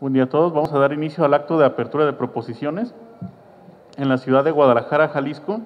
Buen día a todos. Vamos a dar inicio al acto de apertura de proposiciones en la ciudad de Guadalajara, Jalisco,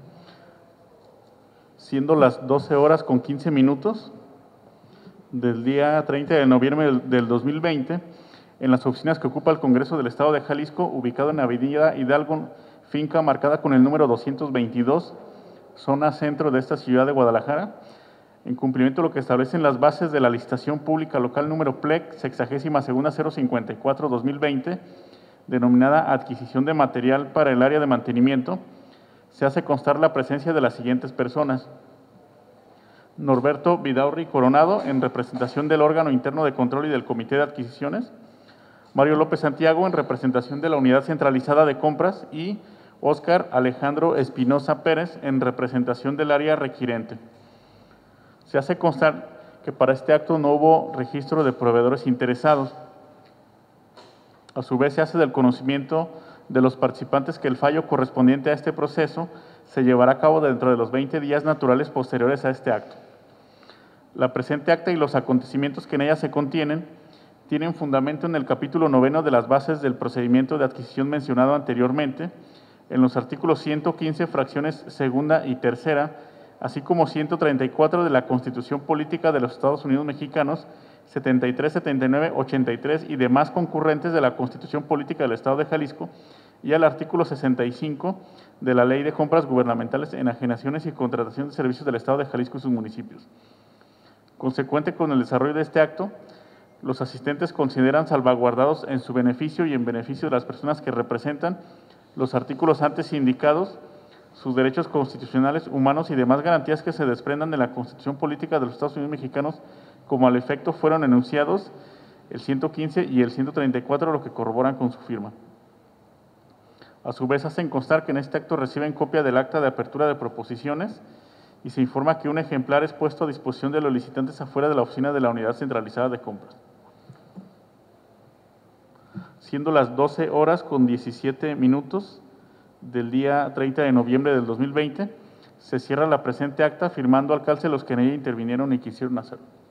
siendo las 12 horas con 15 minutos del día 30 de noviembre del 2020, en las oficinas que ocupa el Congreso del Estado de Jalisco, ubicado en Avenida Hidalgo, finca marcada con el número 222, zona centro de esta ciudad de Guadalajara, en cumplimiento de lo que establecen las bases de la licitación pública local número PLEC 62.054-2020, denominada adquisición de material para el área de mantenimiento, se hace constar la presencia de las siguientes personas: Norberto Vidaurri Coronado, en representación del órgano interno de control y del Comité de Adquisiciones; Mario López Santiago, en representación de la Unidad Centralizada de Compras; y Óscar Alejandro Espinosa Pérez, en representación del área requirente. Se hace constar que para este acto no hubo registro de proveedores interesados. A su vez, se hace del conocimiento de los participantes que el fallo correspondiente a este proceso se llevará a cabo dentro de los 20 días naturales posteriores a este acto. La presente acta y los acontecimientos que en ella se contienen tienen fundamento en el capítulo 9 de las bases del procedimiento de adquisición mencionado anteriormente, en los artículos 115, fracciones segunda y tercera, así como 134 de la Constitución Política de los Estados Unidos Mexicanos, 73, 79, 83 y demás concurrentes de la Constitución Política del Estado de Jalisco, y al artículo 65 de la Ley de Compras Gubernamentales, Enajenaciones y Contratación de Servicios del Estado de Jalisco y sus municipios. Consecuente con el desarrollo de este acto, los asistentes consideran salvaguardados en su beneficio y en beneficio de las personas que representan los artículos antes indicados, sus derechos constitucionales, humanos y demás garantías que se desprendan de la Constitución Política de los Estados Unidos Mexicanos, como al efecto fueron enunciados el 115 y el 134, lo que corroboran con su firma. A su vez, hacen constar que en este acto reciben copia del acta de apertura de proposiciones y se informa que un ejemplar es puesto a disposición de los licitantes afuera de la oficina de la Unidad Centralizada de Compras. Siendo las 12 horas con 17 minutos del día 30 de noviembre del 2020, se cierra la presente acta, firmando al calce los que en ella intervinieron y quisieron hacerlo.